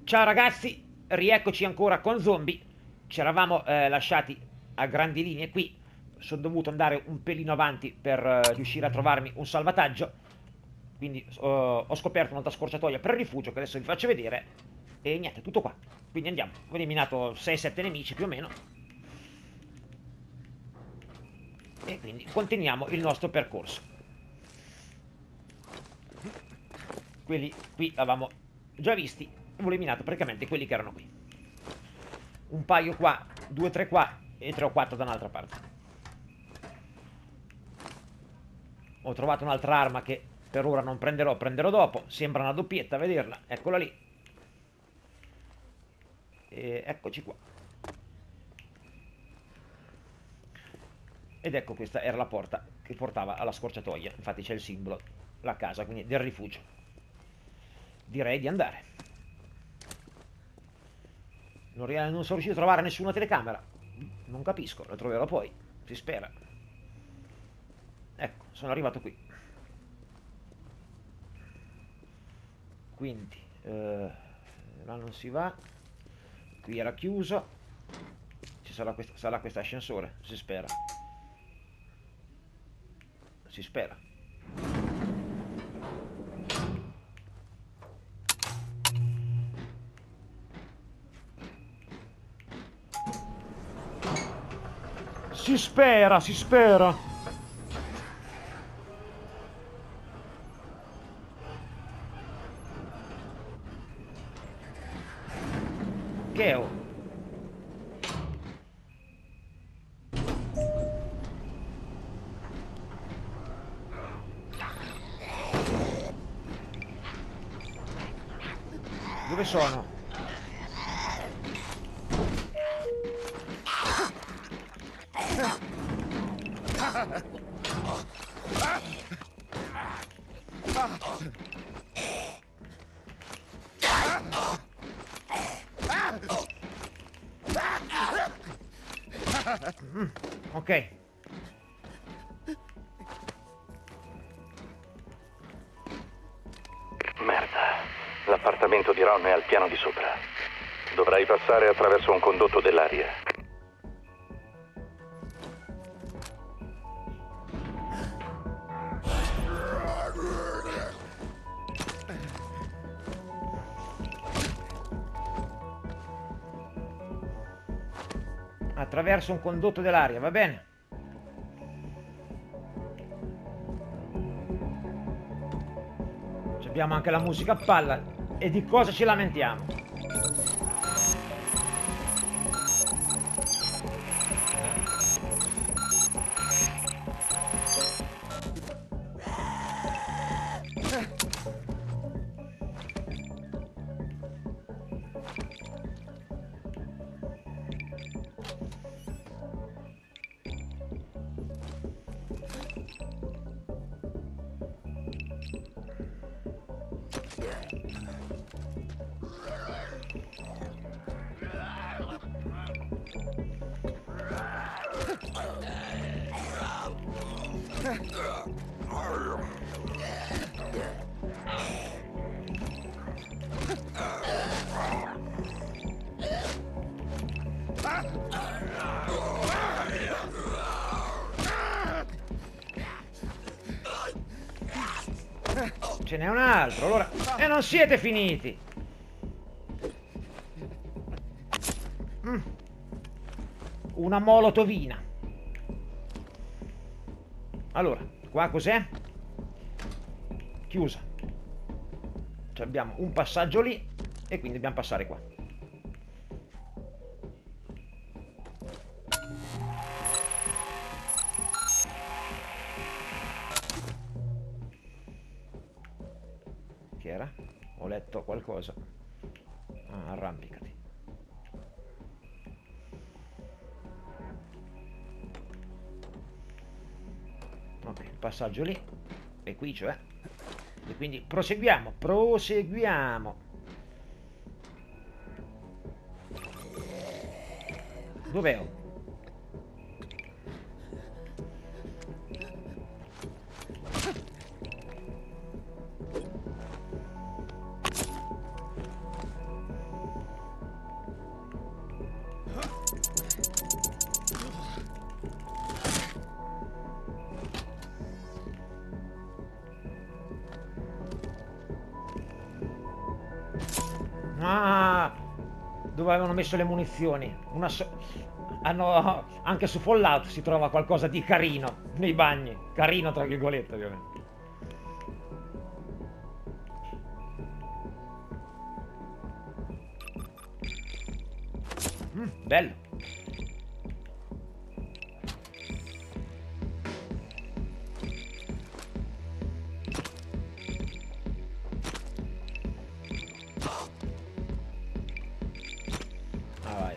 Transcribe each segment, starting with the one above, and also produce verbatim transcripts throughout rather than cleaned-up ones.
Ciao ragazzi, rieccoci ancora con zombie. Ci eravamo eh, lasciati a grandi linee qui. Sono dovuto andare un pelino avanti per eh, riuscire a trovarmi un salvataggio. Quindi eh, ho scoperto un'altra scorciatoia per il rifugio che adesso vi faccio vedere. E niente, tutto qua. Quindi andiamo. Ho eliminato sei sette nemici più o meno. E quindi continuiamo il nostro percorso. Quelli qui avevamo già visti. Avevo eliminato praticamente quelli che erano qui. Un paio qua, due o tre qua e tre o quattro da un'altra parte. Ho trovato un'altra arma che per ora non prenderò, prenderò dopo. Sembra una doppietta a vederla. Eccola lì. E eccoci qua. Ed ecco, questa era la porta che portava alla scorciatoia. Infatti c'è il simbolo, la casa, quindi del rifugio. Direi di andare. Non, non sono riuscito a trovare nessuna telecamera. Non capisco, la troverò poi. Si spera. Ecco, sono arrivato qui. Quindi, eh, là non si va. Qui era chiuso. Ci sarà questo, sarà questo ascensore, si spera. Si spera. Si spera, si spera. Che ho? Dove sono? Mm, ok. Merda. L'appartamento di Ron è al piano di sopra. Dovrai passare attraverso un condotto dell'aria. Attraverso un condotto dell'aria, va bene? Abbiamo anche la musica a palla. E di cosa ci lamentiamo? Ce n'è un altro, allora. E non siete finiti. Mm. Una molotovina. Allora, qua cos'è? Chiusa. Cioè abbiamo un passaggio lì e quindi dobbiamo passare qua. Che era? Ho letto qualcosa. Ah, arrampicati. Ok, il passaggio lì. E qui cioè. E quindi proseguiamo, proseguiamo. Dov'è? Ah, dove avevano messo le munizioni. Una so... Hanno... Anche su Fallout si trova qualcosa di carino nei bagni. Carino tra virgolette, ovviamente. Mm, bello. Ah, vai.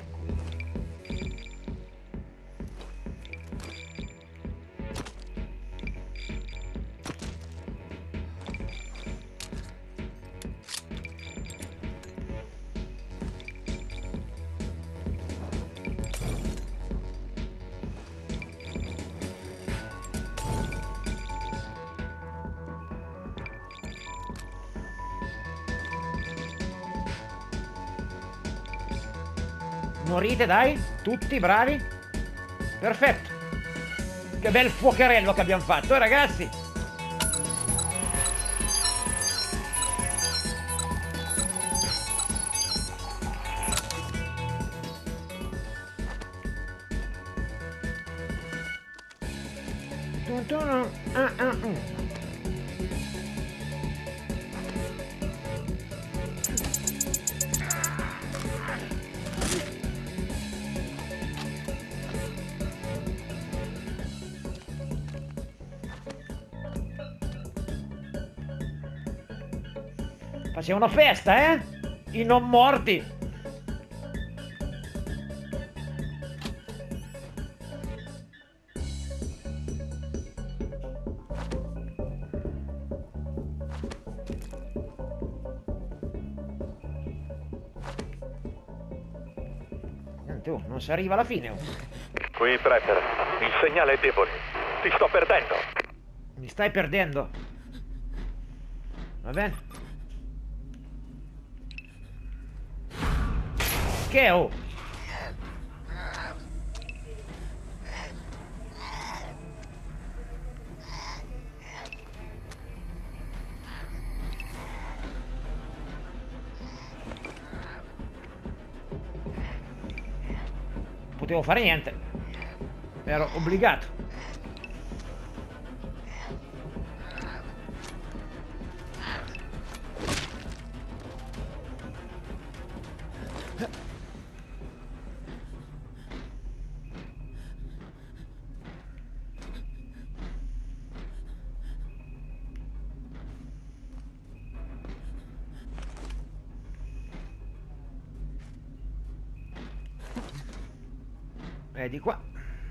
Morite, dai, tutti bravi. Perfetto. Che bel fuocherello che abbiamo fatto, eh, ragazzi. Ah, ah, ah. Facevano festa, eh? I non morti. Tu, non si arriva alla fine. Oh. Qui, Prepper. Il segnale è debole. Ti sto perdendo. Mi stai perdendo. Va bene. Che oh? Potevo fare niente. Ero obbligato. E di qua.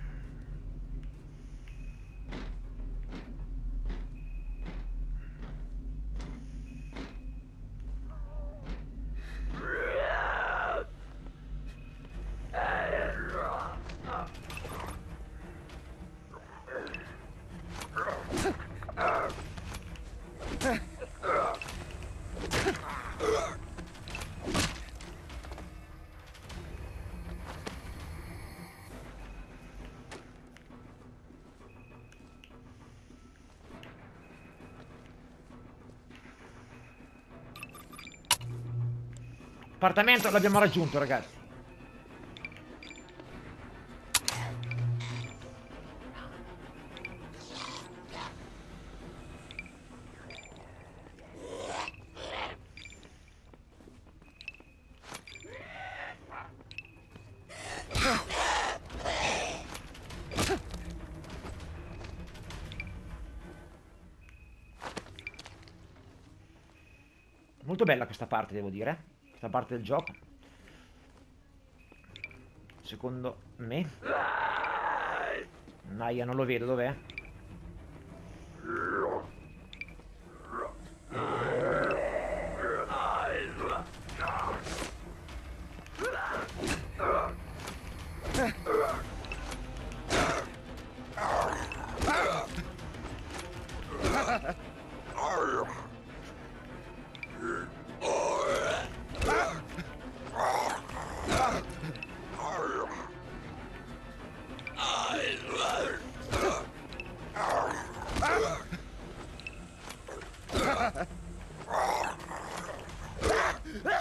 Appartamento l'abbiamo raggiunto, ragazzi. Molto bella questa parte, devo dire. Questa parte del gioco. Secondo me. Naia, non lo vedo, dov'è?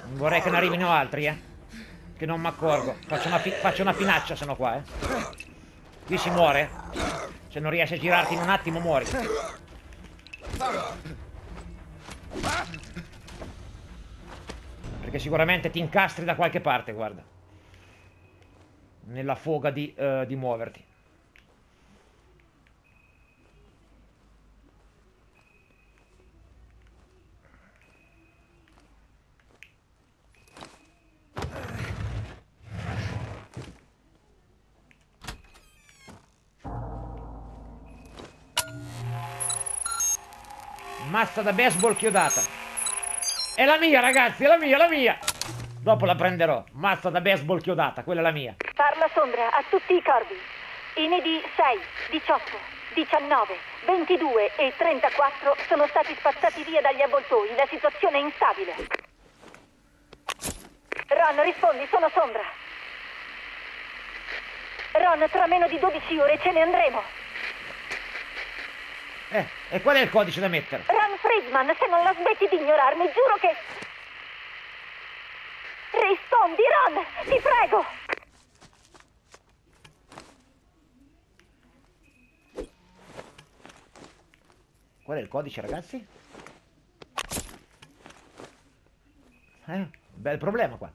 Vorrei che ne arrivino altri, eh. Che non mi accorgo. Faccio una, faccio una finaccia, se no qua, eh. Qui si muore. Se non riesci a girarti in un attimo, muori. Perché sicuramente ti incastri da qualche parte, guarda. Nella foga di, uh, di muoverti. Mazza da baseball chiodata. È la mia, ragazzi, è la mia, è la mia. Dopo la prenderò. Mazza da baseball chiodata, quella è la mia. Parla Sondra a tutti i corvi. I nidi sei, diciotto, diciannove, ventidue e trentaquattro sono stati spazzati via dagli avvoltoi. La situazione è instabile. Ron, rispondi, sono Sondra. Ron, tra meno di dodici ore ce ne andremo. Eh, e qual è il codice da mettere? Ron Friedman, se non la smetti di ignorarmi, giuro che... Rispondi, Ron, ti prego! Qual è il codice, ragazzi? Eh, bel problema qua.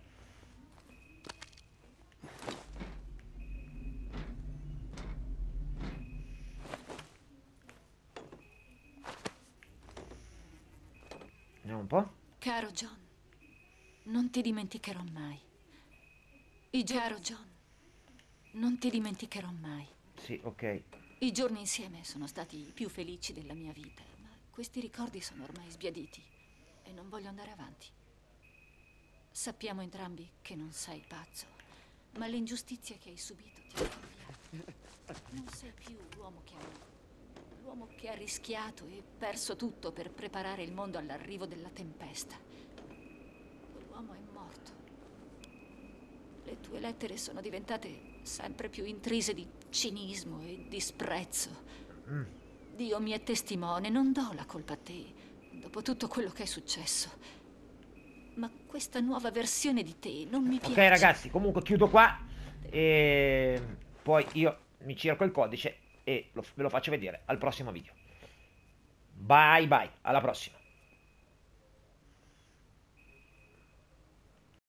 Vediamo un po'. Caro John, non ti dimenticherò mai. I caro John, non ti dimenticherò mai. Sì, ok. I giorni insieme sono stati i più felici della mia vita, ma questi ricordi sono ormai sbiaditi e non voglio andare avanti. Sappiamo entrambi che non sei pazzo, ma l'ingiustizia che hai subito ti ha cambiato. Non sei più l'uomo che ha l'uomo che ha rischiato e perso tutto per preparare il mondo all'arrivo della tempesta. Quell'uomo è morto. Le tue lettere sono diventate sempre più intrise di cinismo e disprezzo. Mm. Dio mi è testimone, non do la colpa a te, dopo tutto quello che è successo. Ma questa nuova versione di te non mi piace. Ok, ragazzi, comunque chiudo qua. E poi io mi cerco il codice e lo, ve lo faccio vedere al prossimo video. Bye bye, alla prossima.